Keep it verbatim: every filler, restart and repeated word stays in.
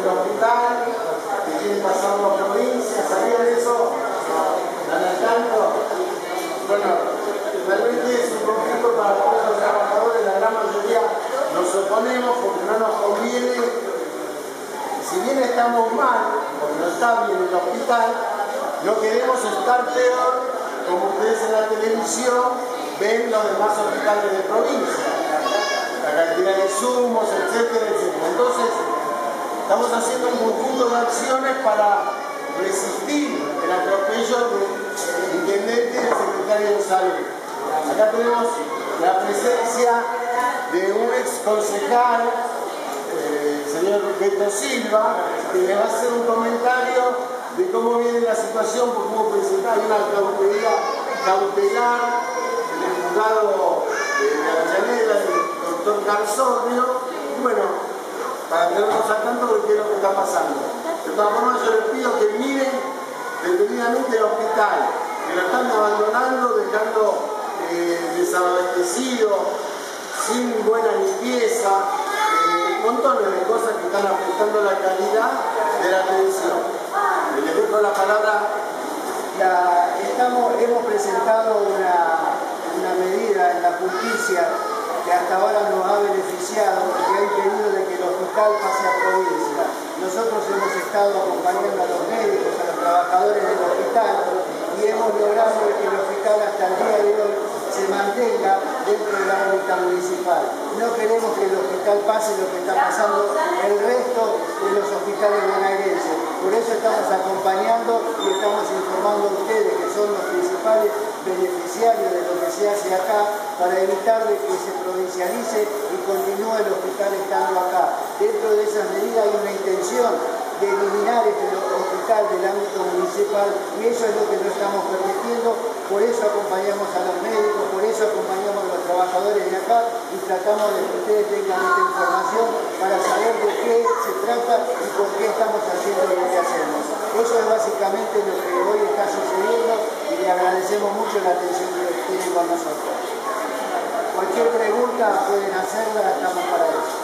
del hospital, que quieren pasarlo a provincia, ¿sabían eso? ¿Dan al tanto? Bueno, realmente es un conflicto para todos los trabajadores, la gran mayoría nos oponemos porque no nos conviene. Si bien estamos mal, porque no está bien el hospital, no queremos estar peor, como ustedes en la televisión ven los demás hospitales de provincia, la cantidad de insumos, etcétera, etcétera. Entonces, estamos haciendo un conjunto de acciones para resistir el atropello del intendente y del secretario de salud. Acá tenemos la presencia de un ex concejal, eh, el señor Beto Silva, que le va a hacer un comentario de cómo viene la situación, porque hubo presentar una cautelar, cautelar en el juzgado de Avellaneda, del doctor Garzonio, y bueno, para tenernos al tanto de qué es lo que está pasando. De todas formas, yo les pido que miren detenidamente el hospital, que lo están abandonando, dejando eh, desabastecido, sin buena limpieza, eh, montones de cosas que están afectando la calidad de la atención. Les dejo la palabra. La, estamos, hemos presentado una, una medida en la justicia que hasta ahora nos ha beneficiado, que ha impedido de que el hospital pase a provincia. Nosotros hemos estado acompañando a los médicos, a los trabajadores del hospital, y hemos logrado que el hospital hasta el día de hoy se mantenga dentro de la órbita municipal. No queremos que el hospital pase lo que está pasando el resto de los hospitales bonaerenses. Por eso estamos acompañando y estamos informando a ustedes, que son los principales beneficiarios de lo que se hace acá, para evitar de que se provincialice y continúe el hospital estando acá. Dentro de esas medidas hay una intención de eliminar este hospital del ámbito municipal, y eso es lo que no estamos permitiendo. Por eso acompañamos a los médicos, por eso acompañamos a los trabajadores de acá y tratamos de que ustedes tengan esta información para saber de qué se trata y por qué estamos haciendo lo que hacemos. Eso es básicamente lo que hoy está sucediendo y le agradecemos mucho la atención que tienen con nosotros. Cualquier pregunta pueden hacerla, estamos para eso.